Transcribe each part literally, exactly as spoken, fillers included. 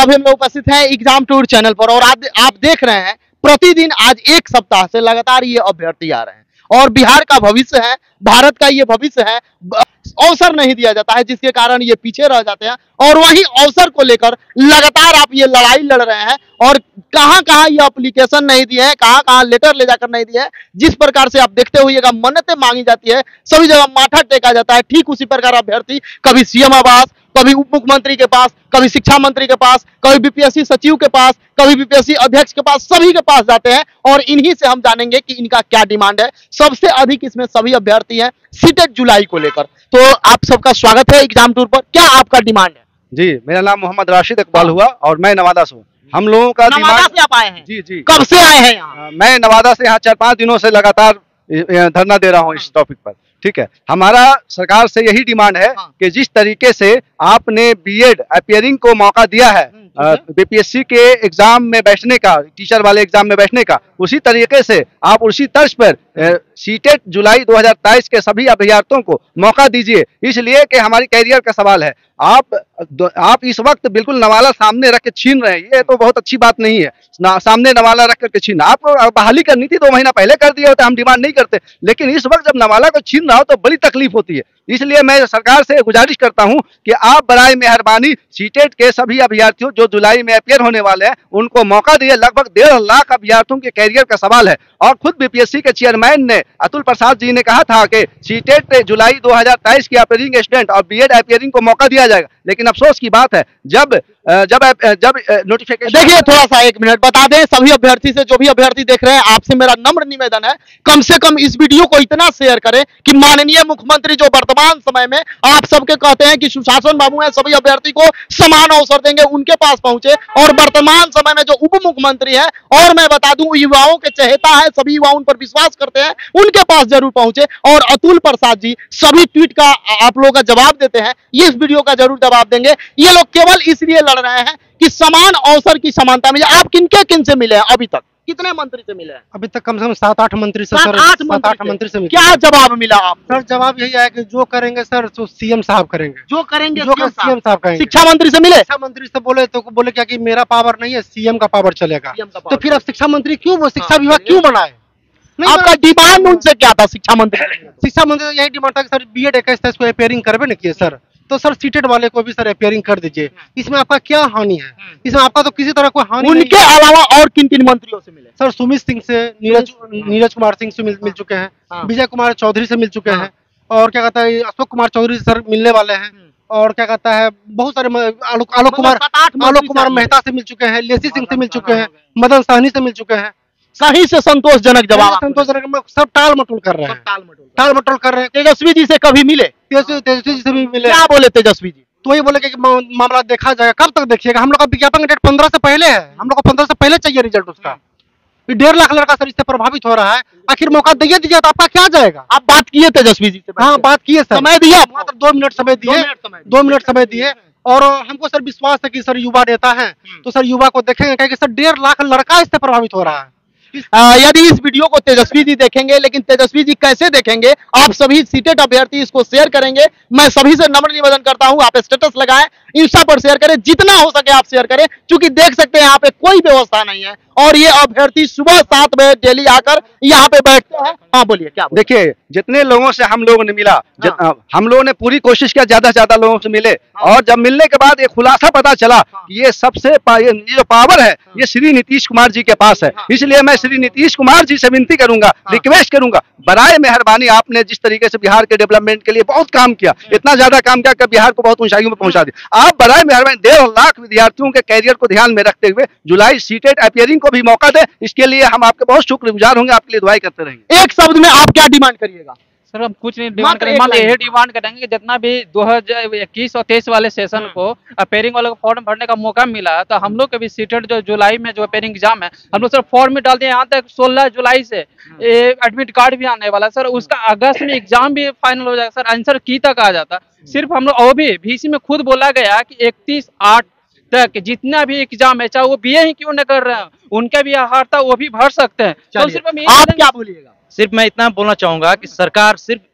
अभी हम लोग उपस्थित हैं एग्जाम टूर चैनल पर और आप आप देख रहे हैं प्रतिदिन आज एक सप्ताह से लगातार ये अभ्यर्थी आ रहे हैं और बिहार का भविष्य है, भारत का ये भविष्य है। अवसर नहीं दिया जाता है जिसके कारण ये पीछे रह जाते हैं और वही अवसर को लेकर लगातार आप ये लड़ाई लड़ रहे हैं और कहां कहां ये एप्लीकेशन नहीं दिए हैं, कहां कहां लेटर ले जाकर नहीं दिए हैं। जिस प्रकार से आप देखते हुए मन्नतें मांगी जाती है, सभी जगह माथा टेका जाता है, ठीक उसी प्रकार अभ्यर्थी कभी सीएम आवास, कभी उप मुख्यमंत्री के पास, कभी शिक्षा मंत्री के पास, कभी बीपीएससी सचिव के पास, कभी बीपीएससी अध्यक्ष के पास, सभी के पास जाते हैं और इन्हीं से हम जानेंगे कि इनका क्या डिमांड है। सबसे अधिक इसमें सभी अभ्यर्थी हैं सीटेट जुलाई को लेकर। तो आप सबका स्वागत है एग्जाम टूर पर। क्या आपका डिमांड है? जी, मेरा नाम मोहम्मद राशिद इकबाल हुआ और मैं नवादा से हूँ। हम लोगों का नवादा से आप आए हैं? जी जी। कब से आए हैं यहाँ? मैं नवादा से यहाँ चार पाँच दिनों से लगातार धरना दे रहा हूँ इस टॉपिक पर। ठीक है, हमारा सरकार से यही डिमांड है हाँ। कि जिस तरीके से आपने बीएड अपियरिंग को मौका दिया है बीपीएससी के एग्जाम में बैठने का, टीचर वाले एग्जाम में बैठने का, उसी तरीके से आप उसी तर्ज पर सीटेट जुलाई दो हज़ार तेईस के सभी अभ्यर्थियों को मौका दीजिए। इसलिए कि हमारी कैरियर का सवाल है। आप आप इस वक्त बिल्कुल नवाला सामने रख के छीन रहे हैं, ये तो बहुत अच्छी बात नहीं है। ना, सामने नवाला रख करके छीन, आपको बहाली करनी थी दो महीना पहले कर दिया होता, हम डिमांड नहीं करते। लेकिन इस वक्त जब नवाला को छीन रहा हो तो बड़ी तकलीफ होती है। इसलिए मैं सरकार से गुजारिश करता हूं कि आप बराए मेहरबानी सीटेट के सभी अभ्यर्थियों जो जुलाई में अपियर होने वाले हैं उनको मौका दिए। लगभग डेढ़ लाख अभ्यर्थियों के कैरियर का सवाल है और खुद बीपीएससी के चेयरमैन ने अतुल प्रसाद जी ने कहा था कि सीटेट जुलाई दो हज़ार तेईस की अपियरिंग स्टूडेंट और बीएड अपियरिंग को मौका दिया जाएगा। लेकिन अफसोस की बात है जब जब जब नोटिफिकेशन, देखिए थोड़ा सा एक मिनट बता दें सभी अभ्यर्थी से, जो भी अभ्यर्थी देख रहे हैं आपसे मेरा नम्र निवेदन है कम से कम इस वीडियो को इतना शेयर करें कि माननीय मुख्यमंत्री जो वर्तमान समय में आप सबके कहते हैं कि सुशासन बाबू हैं, सभी अभ्यर्थी को समान अवसर देंगे, उनके पास पहुंचे। और वर्तमान समय में जो उप मुख्यमंत्री है और मैं बता दूं युवाओं के चहेता है, सभी युवा उन पर विश्वास करते हैं, उनके पास जरूर पहुंचे। और अतुल प्रसाद जी सभी ट्वीट का आप लोगों का जवाब देते हैं, ये इस वीडियो का जरूर जवाब देंगे। ये लोग केवल इसलिए लड़ रहे हैं कि समान अवसर की समानता मिले। आप किनके किन से मिले हैं अभी तक? कितने मंत्री से मिले हैं? अभी तक कम से कम सात आठ मंत्री से, सात सर आठ सात आठ मंत्री से मिले। क्या जवाब मिला आप? सर जवाब यही है कि जो करेंगे सर तो सीएम साहब करेंगे, जो करेंगे जो सीएम साहब करेंगे। शिक्षा मंत्री से मिले? शिक्षा मंत्री से बोले तो बोले क्या कि मेरा पावर नहीं है, सीएम का पावर चलेगा। तो फिर अब शिक्षा मंत्री क्यों, वो शिक्षा विभाग क्यों बनाए? आपका डिमांड उनसे क्या था शिक्षा मंत्री? शिक्षा मंत्री यही डिमांड था कि सर बीएड इक्कीस तेईस को अपियरिंग करवे न किए सर, तो सर सीटेट वाले को भी सर अपियरिंग कर दीजिए। इसमें आपका क्या हानि है? इसमें आपका तो किसी तरह कोई हानि उनके अलावा और किन किन मंत्रियों से मिले? सर सुमित सिंह से, नीरज नीरज कुमार सिंह से मिल, मिल चुके हैं, विजय कुमार चौधरी से मिल चुके हैं और क्या कहता है अशोक कुमार चौधरी सर मिलने वाले हैं और क्या कहता है बहुत सारे आलोक आलोक कुमार आलोक कुमार मेहता से मिल चुके हैं, लेसी सिंह से मिल चुके हैं, मदन सहनी से मिल चुके हैं। सही से संतोषजनक जवाब, संतोषजनक। सब टाल मटोल कर रहे हैं, टाल मटोल कर रहे हैं। तेजस्वी जी से कभी मिले? तेजस्वी तेजस्वी जी से भी मिले। क्या बोले तेजस्वी जी? तो वही बोले कि मामला देखा जाएगा। कब तक देखिएगा? हम लोग का विज्ञापन का डेट पंद्रह से पहले है, हम लोग को पंद्रह से पहले चाहिए रिजल्ट उसका। डेढ़ लाख लड़का सर इससे प्रभावित हो रहा है, आखिर मौका दीजिए दीजिए तो आपका क्या जाएगा? आप बात किए तेजस्वी जी से? हाँ बात किए सर, समय दिया, मात्र दो मिनट समय दिए, दो मिनट समय दिए और हमको सर विश्वास है कि सर युवा नेता है तो सर युवा को देखेंगे क्योंकि सर डेढ़ लाख लड़का इससे प्रभावित हो रहा है। यदि इस वीडियो को तेजस्वी जी देखेंगे, लेकिन तेजस्वी जी कैसे देखेंगे? आप सभी सीटेट अभ्यर्थी इसको शेयर करेंगे। मैं सभी से नम्र निवेदन करता हूं आप स्टेटस लगाएं, इंस्टा पर शेयर करें, जितना हो सके आप शेयर करें, क्योंकि देख सकते हैं यहाँ पे कोई व्यवस्था नहीं है और ये अभ्यर्थी सुबह सात बजे डेली आकर यहाँ पे बैठते हैं। हाँ बोलिए क्या? देखिए जितने लोगों से हम लोगों ने मिला, हाँ। हम लोगों ने पूरी कोशिश किया ज्यादा से ज्यादा लोगों से मिले, हाँ। और जब मिलने के बाद ये खुलासा पता चला, हाँ। ये सबसे ये जो पावर है, हाँ। ये श्री नीतीश कुमार जी के पास है, हाँ। इसलिए मैं श्री नीतीश कुमार जी से विनती करूंगा, हाँ। रिक्वेस्ट करूंगा, बराए मेहरबानी आपने जिस तरीके से बिहार के डेवलपमेंट के लिए बहुत काम किया, इतना ज्यादा काम किया कि बिहार को बहुत ऊंचाइयों में पहुंचा दिया। आप बराए मेहरबानी डेढ़ लाख विद्यार्थियों के कैरियर को ध्यान में रखते हुए जुलाई सीटेट अपियरिंग को भी मौका दे, इसके लिए हम आपके बहुत शुक्रगुजार होंगे, आपके लिए दुआएं करते रहेंगे। एक शब्द में आप क्या डिमांड करिएगा? सर हम कुछ नहीं डिमांड करेंगे, मान यही डिमांड करेंगे कि जितना भी दो हज़ार इक्कीस और तेईस वाले सेशन को अपेयरिंग वालों को फॉर्म भरने का मौका मिला तो हम लोग के भी सीटेट जो जुलाई में जो अपेयरिंग एग्जाम है हम लोग सर फॉर्म में डाल दिए। यहाँ तक सोलह जुलाई से एडमिट कार्ड भी आने वाला सर, उसका अगस्त में एग्जाम भी फाइनल हो जाएगा सर, आंसर की तक आ जाता। सिर्फ हम लोग और भी वीसी में खुद बोला गया कि इकतीस आठ तक जितना भी एग्जाम है चाहे वो बीए ही क्यों न कर रहे हैं उनका भी आहार था वो भी भर सकते हैं। तो सिर्फ आप क्या बोलिएगा? सिर्फ मैं इतना बोलना चाहूंगा कि सरकार सिर्फ एक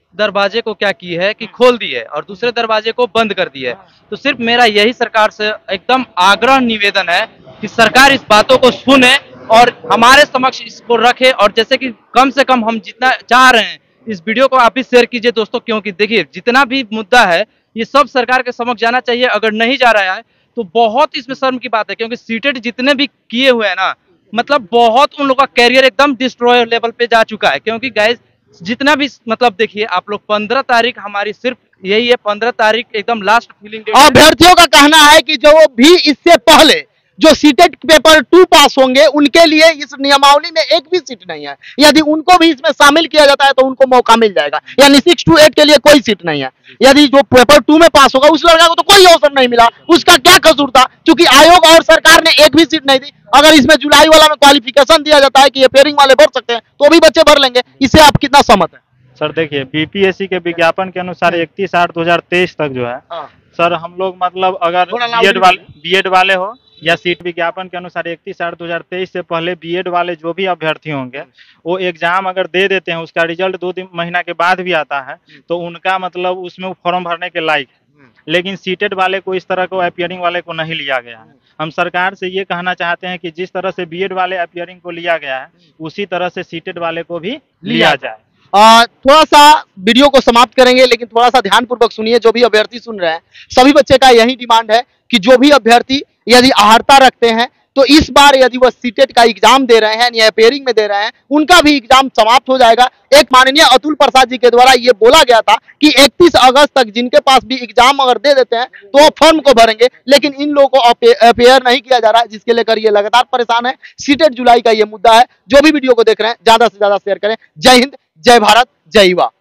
दरवाजे को क्या की है कि खोल दी है और दूसरे दरवाजे को बंद कर दी है। तो सिर्फ मेरा यही सरकार से एकदम आग्रह निवेदन है कि सरकार इस बातों को सुने और हमारे समक्ष इसको रखे, और जैसे कि कम से कम हम जितना चाह रहे हैं इस वीडियो को आप भी शेयर कीजिए दोस्तों, क्योंकि देखिए जितना भी मुद्दा है ये सब सरकार के समक्ष जाना चाहिए। अगर नहीं जा रहा है तो बहुत इसमें शर्म की बात है, क्योंकि सीटेट जितने भी किए हुए हैं ना, मतलब बहुत उन लोगों का कैरियर एकदम डिस्ट्रॉय लेवल पे जा चुका है। क्योंकि गाइस जितना भी मतलब देखिए आप लोग पंद्रह तारीख हमारी सिर्फ यही है, पंद्रह तारीख एकदम लास्ट फीलिंग डेट है। अभ्यर्थियों का कहना है कि जो भी इससे पहले जो सीटेट पेपर टू पास होंगे उनके लिए इस नियमावली में एक भी सीट नहीं है। यदि उनको भी इसमें शामिल किया जाता है तो उनको मौका मिल जाएगा, यानी सिक्स टू एट के लिए कोई सीट नहीं है। यदि जो पेपर टू में पास होगा उस लड़का को तो कोई अवसर नहीं मिला, उसका क्या कसूर था? क्योंकि आयोग और सरकार ने एक भी सीट नहीं दी। अगर इसमें जुलाई वाला में क्वालिफिकेशन दिया जाता है कि ये पेयरिंग वाले भर सकते हैं तो भी बच्चे भर लेंगे। इससे आप कितना सहमत है? सर देखिए, बीपीएससी के विज्ञापन के अनुसार इकतीस आठ दो हजार तेईस तक जो है सर हम लोग मतलब अगर बीएड वाले बीएड वाले हो या सीट विज्ञापन के अनुसार इकतीस आठ दो हजार तेईस से पहले बीएड वाले जो भी अभ्यर्थी होंगे वो एग्जाम अगर दे देते हैं, उसका रिजल्ट दो तीन महीना के बाद भी आता है तो उनका मतलब उसमें फॉर्म भरने के लायक है। लेकिन सीटेट वाले को इस तरह को अपियरिंग वाले को नहीं लिया गया है। हम सरकार से ये कहना चाहते हैं कि जिस तरह से बीएड वाले अपियरिंग को लिया गया है उसी तरह से सीटेट वाले को भी लिया जाए। आ, थोड़ा सा वीडियो को समाप्त करेंगे, लेकिन थोड़ा सा ध्यानपूर्वक सुनिए। जो भी अभ्यर्थी सुन रहे हैं सभी बच्चे का यही डिमांड है कि जो भी अभ्यर्थी यदि अहर्ता रखते हैं तो इस बार यदि वह सीटेट का एग्जाम दे रहे हैं या पेयरिंग में दे रहे हैं उनका भी एग्जाम समाप्त हो जाएगा। एक माननीय अतुल प्रसाद जी के द्वारा ये बोला गया था कि इकतीस अगस्त तक जिनके पास भी एग्जाम अगर दे देते हैं तो वो फॉर्म को भरेंगे, लेकिन इन लोगों को अपेयर नहीं किया जा रहा है, जिसके लेकर ये लगातार परेशान है। सीटेट जुलाई का ये मुद्दा है। जो भी वीडियो को देख रहे हैं ज्यादा से ज्यादा शेयर करें। जय हिंद, जय भारत, जय युवा।